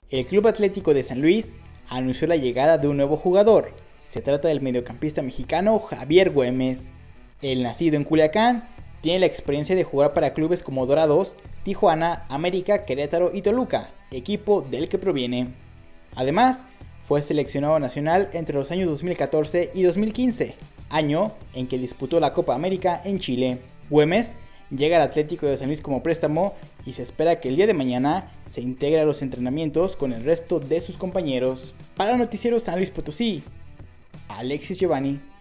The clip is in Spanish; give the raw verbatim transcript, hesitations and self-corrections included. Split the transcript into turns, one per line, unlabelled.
El Club Atlético de San Luis anunció la llegada de un nuevo jugador. Se trata del mediocampista mexicano Javier Güemes. El nacido en Culiacán tiene la experiencia de jugar para clubes como Dorados, Tijuana, América, Querétaro y Toluca, equipo del que proviene. Además, fue seleccionado nacional entre los años dos mil catorce y dos mil quince, año en que disputó la Copa América en Chile. Güemes llega al Atlético de San Luis como préstamo y se espera que el día de mañana se integre a los entrenamientos con el resto de sus compañeros. Para Noticiero San Luis Potosí, Alexis Giovanni.